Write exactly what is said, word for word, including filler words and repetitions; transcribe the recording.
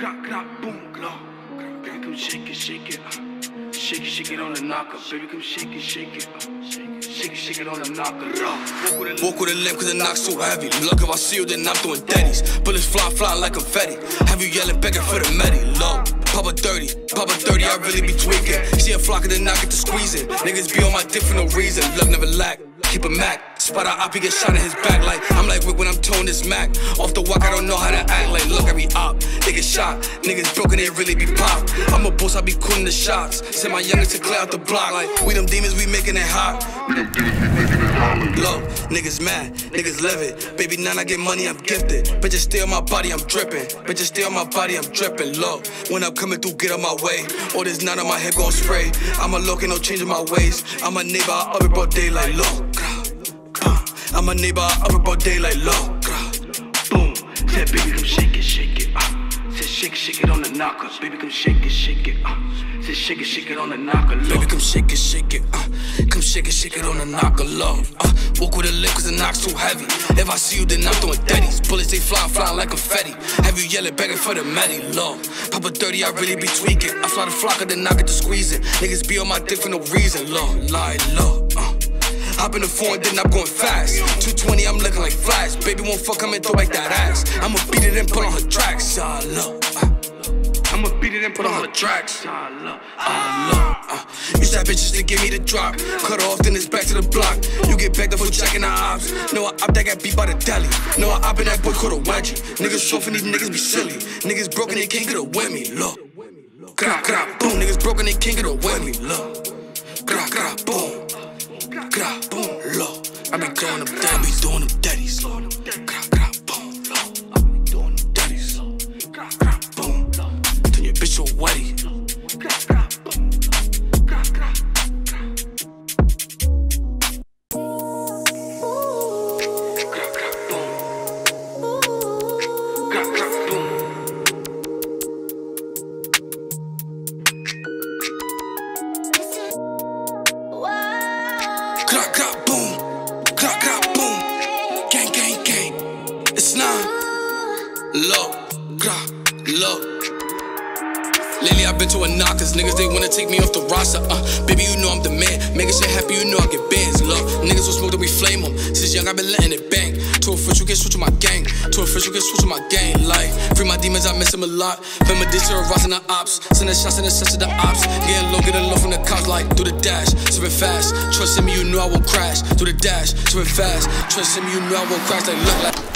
Clap, clap, boom, low. Baby, come shake it, shake it. Uh. Shake it, shake it on the knocker. Baby, come shake it, shake it. Uh. Shake it, shake it on the knocker. Walk with a limp cause the knock's too heavy. Look, if I see you, then I'm doing daddies. Bullets fly, fly like confetti. Have you yelling, begging for the medi? Low. Papa thirty, Papa thirty, I really be tweaking. See a flock of the knock, get to squeezing. Niggas be on my dick for no reason. Love never lack. Keep a Mac. Spot out op, he get shot in his back like I'm like Rick when I'm towing this Mac. Off the walk, I don't know how to act like look every op. They get shot, niggas broken, they really be pop. I'm a boss, I be cooling the shots. Send my youngest to clear out the block like we them demons, we making it hot. We them demons, we making it hot. Low, niggas mad, niggas live it. Baby, now I get money, I'm gifted. Bitches stay on my body, I'm dripping. Bitches stay on my body, I'm dripping. Low, when I'm coming through, get on my way. All this nut on my head gon' spray. I'm a look, ain't no changing my ways. I'm a neighbor, I up it broad daylight. Low, I'm a neighbor, I up it broad daylight. Low, boom. Said baby, come shake it, shake it. Uh. Said shake it, shake it on the knocker. Baby, come shake it, shake it. Uh. Said shake it, shake it on the knocker. Low. Baby, come shake it, shake it. Uh. Come shake it, shake it on the knocker. Low. Uh. Walk with a limp cause the knock's too heavy. If I see you, then I'm doing daddies. Bullets, they fly, fly like confetti. Have you yelling, begging for the medi? Low. Papa thirty, I really be tweaking. I fly the flock of the knock, get to squeezing. Niggas be on my dick for no reason. Low, lie low. Uh. Hop in the phone, then I'm going fast. two twenty, I'm looking like Flash. Baby won't fuck, I'm in throw like that ass. I'ma beat it and put on her tracks. Ah, low. Uh. I'ma beat it and put on her tracks. Ah, low. Ah, low. Uh. Use that bitches to give me the drop. Cut her off, then it's back to the block. You get backed up for jacking the ops. No, I op that got beat by the deli. No, I op in that boy called a wedgie. Niggas soft and these niggas be silly. Niggas broken, they can't get away with me. Look. Gra, gra, boom. Niggas broken, they can't get away with me. Look. Gra, gra, boom. Gra, boom, low. I be doing them daddies, I be doing them daddies. Gra, gra, boom, low. I be doing them daddies. Gra, gra, boom. Turn your bitch to a wetty. Gra, gra, boom. Gra, gra, gra. Gra, gra, boom. Gra, gra, boom. Clap, clap, boom. Clap, clap, boom. Gang, gang, gang. It's nine. Low, gra, low. Lately I've been to a knock, cause niggas they wanna take me off the roster. Uh, baby, you know I'm the man. Making shit happy, you know I get bands. Look, niggas will smoke that we flame them. Since young, I've been letting it bang. To a first, you can switch with my gang. To a first, you can switch with my gang. Like, free my demons, I miss them a lot. Been my dish to a ross and the ops. Send the shots and the shots to the ops. Getting low, getting low from the cops. Like, do the dash, super fast. Trust in me, you know I won't crash. Do the dash, super fast. Trust in me, you know I won't crash. Like, look like.